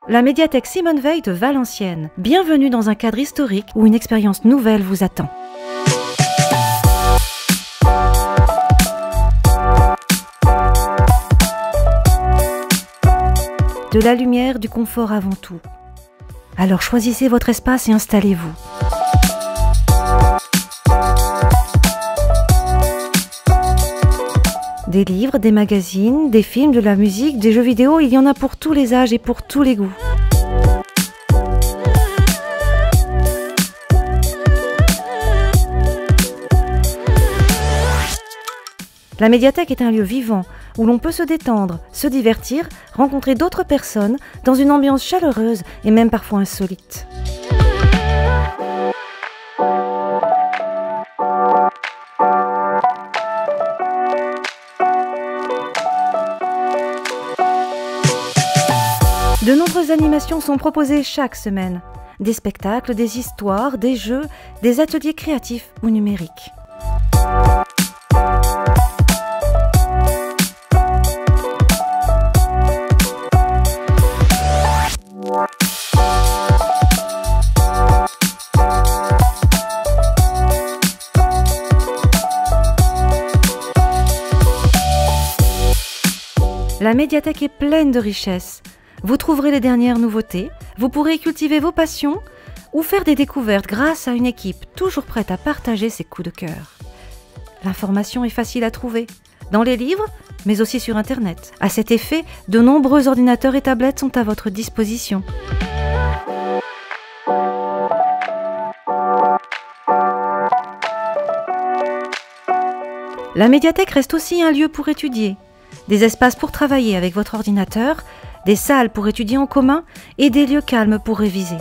La médiathèque Simone Veil de Valenciennes. Bienvenue dans un cadre historique où une expérience nouvelle vous attend. De la lumière, du confort avant tout. Alors choisissez votre espace et installez-vous. Des livres, des magazines, des films, de la musique, des jeux vidéo, il y en a pour tous les âges et pour tous les goûts. La médiathèque est un lieu vivant où l'on peut se détendre, se divertir, rencontrer d'autres personnes dans une ambiance chaleureuse et même parfois insolite. De nombreuses animations sont proposées chaque semaine. Des spectacles, des histoires, des jeux, des ateliers créatifs ou numériques. La médiathèque est pleine de richesses. Vous trouverez les dernières nouveautés, vous pourrez cultiver vos passions ou faire des découvertes grâce à une équipe toujours prête à partager ses coups de cœur. L'information est facile à trouver, dans les livres, mais aussi sur Internet. À cet effet, de nombreux ordinateurs et tablettes sont à votre disposition. La médiathèque reste aussi un lieu pour étudier, des espaces pour travailler avec votre ordinateur, des salles pour étudier en commun et des lieux calmes pour réviser.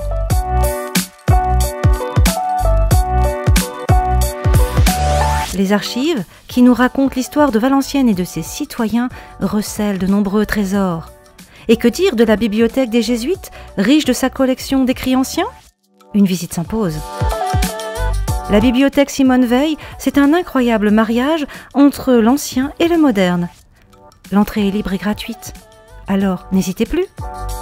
Les archives, qui nous racontent l'histoire de Valenciennes et de ses citoyens, recèlent de nombreux trésors. Et que dire de la bibliothèque des Jésuites, riche de sa collection d'écrits anciens? Une visite s'impose. La bibliothèque Simone Veil, c'est un incroyable mariage entre l'ancien et le moderne. L'entrée est libre et gratuite. Alors, n'hésitez plus!